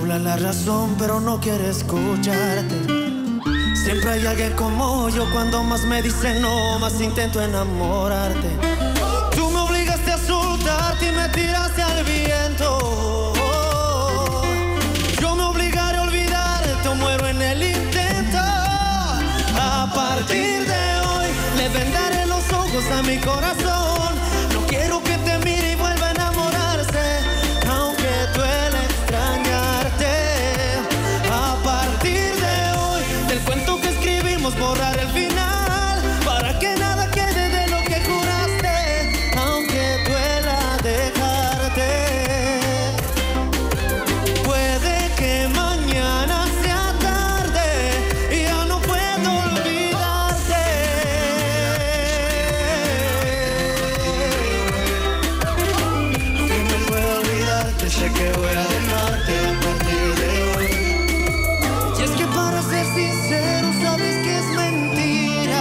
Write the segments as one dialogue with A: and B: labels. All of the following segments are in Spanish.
A: habla la razón, pero no quiere escucharte. Siempre hay alguien como yo, cuando más me dicen no, más intento enamorarte. Tú me obligaste a soltarte y me tiraste al viento. Yo me obligaré a olvidarte o muero en el intento. A partir de hoy le vendaré los ojos a mi corazón. No quiero que te mire y vuelva a enamorarse, aunque duele extrañarte. A partir de hoy del cuento que escribimos borrar el final, para que nada quede de lo que juraste, aunque duela dejarte. Puede que mañana sea tarde y ya no puedo olvidarte. No puedo olvidarte, sé que voy a dejarte a partir de hoy. Y es que para ser sincero sabes que es mentira.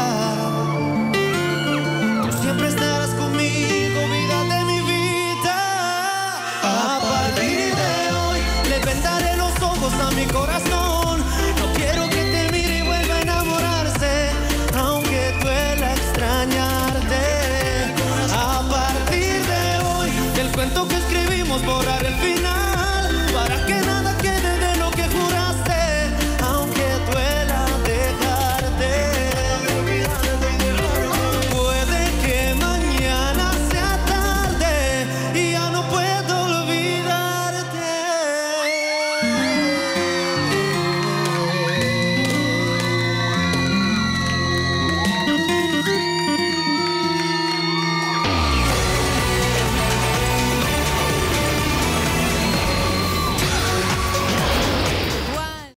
A: Tú siempre estarás conmigo, vida de mi vida. A partir de hoy le vendaré los ojos a mi corazón. No quiero que te mire y vuelva a enamorarse, aunque duela extrañarte. A partir de hoy del cuento que escribimos borrar